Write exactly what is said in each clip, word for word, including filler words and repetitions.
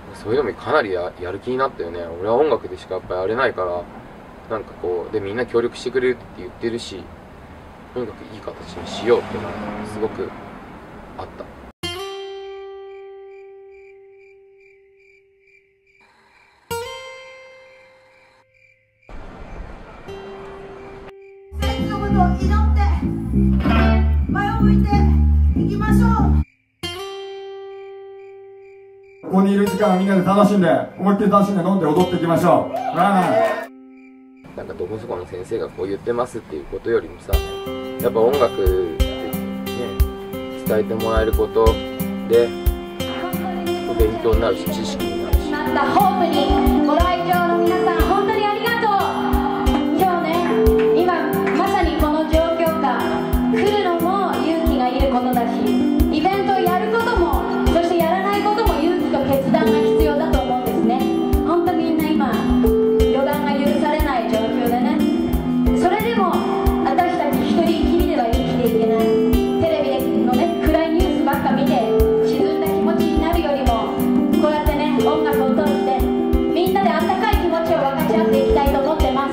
そういうのもかなり や, やる気になったよね。俺は音楽でしかやっぱりやれないから、なんかこうでみんな協力してくれるって言ってるし、とにかくいい形にしようっていうのがすごくあった。 選挙のことを祈って前を向いていきましょう。 ここにいる時間はみんなで楽しんで、思いっきり楽しんで飲んで踊っていきましょう。 なんかどこそこの先生がこう言ってますっていうことよりもさ、やっぱ音楽ってね、伝えてもらえることで勉強になるし、知識になるし。 なったホープにご来場の皆さん、本当にありがとう。今日ね、今まさにこの状況下、来るのも勇気がいることだし、イベントをやることも、そしてやらないことも勇気と決断が必要だと思うんですね。本当みんな今予断が許されない状況でね、それでも私たち一人きりでは生きていけない。テレビのね、暗いニュースばっか見て沈んだ気持ちになるよりも、こうやってね、音楽を通してみんなであったかい気持ちを分かち合っていきたいと思ってます。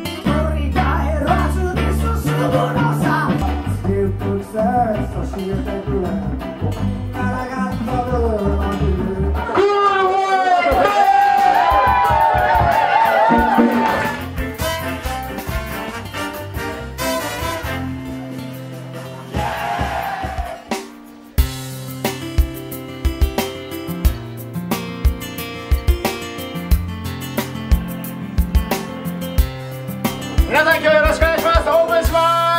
皆さん今日よろしくお願いします。オープンします。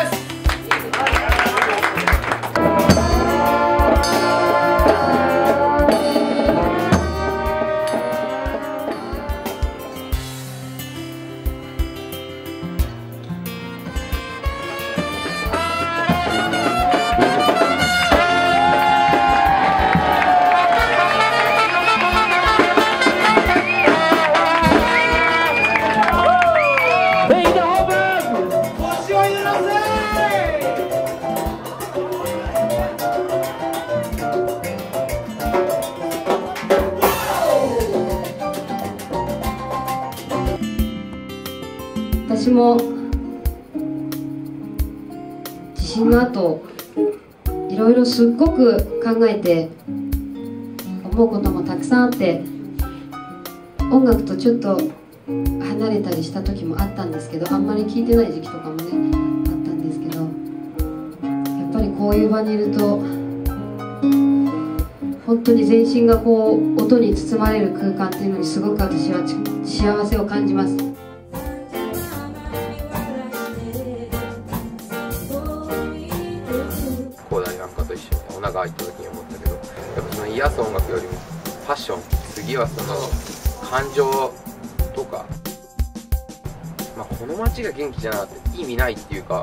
私も地震の後いろいろすっごく考えて思うこともたくさんあって、音楽とちょっと離れたりした時もあったんですけど、あんまり聴いてない時期とかもねあったんですけど、やっぱりこういう場にいると本当に全身がこう音に包まれる空間っていうのにすごく私は幸せを感じます。 コーダになんかと一緒にお腹開いた時に思ったけど、やっぱその癒す音楽よりもパッション、次はその感情とか、まあ、この街が元気じゃなかったら意味ないっていうか、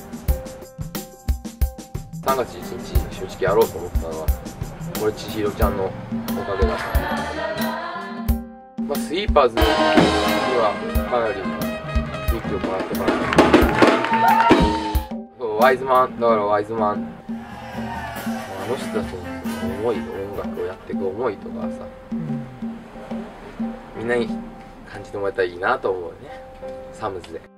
さんがついちにち正直やろうと思ったのは俺千尋ちゃんのおかげだった。まあ、スイーパーズにはかなり勇気をもらってからそうワイズマンだからワイズマンあの人たちの思い、音楽をやっていく思いとかさ、みんなに感じてもらえたらいいなと思うね、サムズで。